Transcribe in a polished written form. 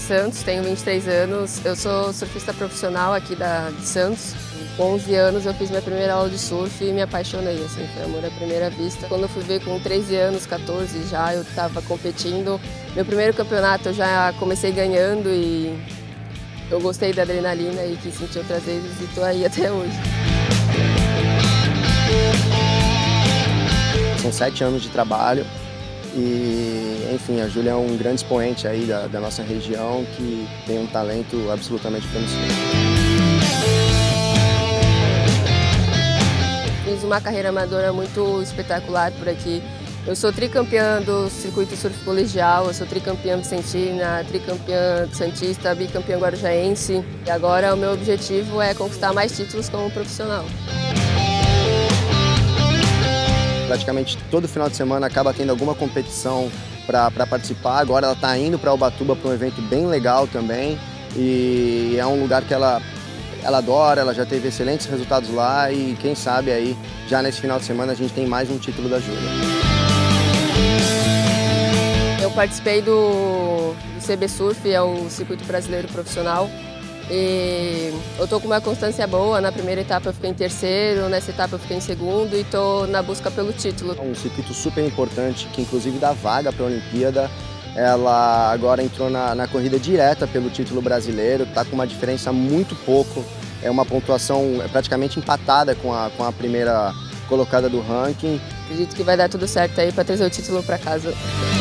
Santos, tenho 23 anos. Eu sou surfista profissional aqui de Santos. Com 11 anos eu fiz minha primeira aula de surf e me apaixonei, assim, foi amor à primeira vista. Quando eu fui ver com 13 anos, 14 já, eu estava competindo. Meu primeiro campeonato eu já comecei ganhando e eu gostei da adrenalina e quis sentir outras vezes e estou aí até hoje. São 7 anos de trabalho e, enfim, a Júlia é um grande expoente aí da nossa região que tem um talento absolutamente promissor. Fiz uma carreira amadora muito espetacular por aqui. Eu sou tricampeã do circuito surf colegial, eu sou tricampeã vicentina, tricampeã santista, bicampeã guarujaense. E agora o meu objetivo é conquistar mais títulos como profissional. Praticamente todo final de semana acaba tendo alguma competição para participar. Agora ela está indo para Ubatuba para um evento bem legal também. E é um lugar que ela adora, ela já teve excelentes resultados lá e quem sabe aí já nesse final de semana a gente tem mais um título da Júlia. Eu participei do CB Surf, é o Circuito Brasileiro Profissional, e eu estou com uma constância boa. Na primeira etapa eu fiquei em terceiro, nessa etapa eu fiquei em segundo e estou na busca pelo título. É um circuito super importante que inclusive dá vaga para a Olimpíada. Ela agora entrou na corrida direta pelo título brasileiro, está com uma diferença muito pouco, é uma pontuação praticamente empatada com a primeira colocada do ranking. Acredito que vai dar tudo certo aí para trazer o título para casa.